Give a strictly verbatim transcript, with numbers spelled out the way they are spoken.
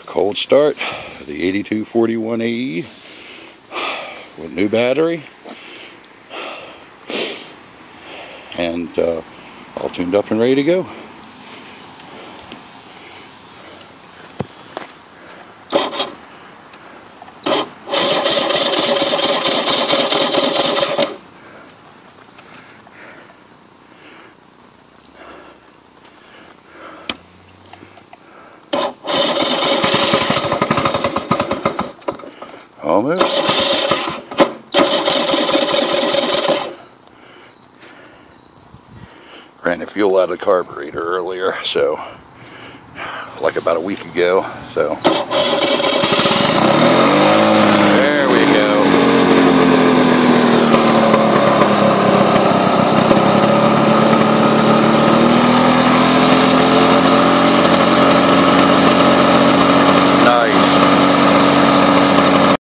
Cold start the eighty-two forty-one A E with new battery and uh, all tuned up and ready to go. Almost. Ran the fuel out of the carburetor earlier, so like about a week ago, so